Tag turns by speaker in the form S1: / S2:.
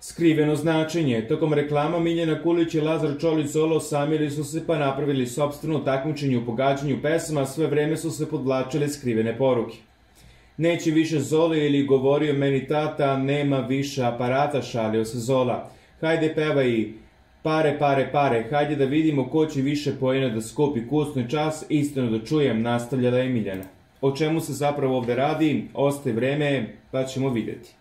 S1: Skriveno značenje. Tokom reklama Miljana Kulić i Lazar Čolić Zolo osamili su se pa napravili sopstveno takmičenje u pogađanju pesama, sve vreme su se podvlačile skrivene poruke. Neće više Zoli ili govorio meni tata, nema više aparata, šalio se Zola. Hajde pevaj pare, pare, pare, hajde da vidimo ko će više poena da skupi, kucno čas, istinu da čujem, nastavljala je Miljana. O čemu se zapravo ovde radi, ostaje vreme, pa ćemo videti.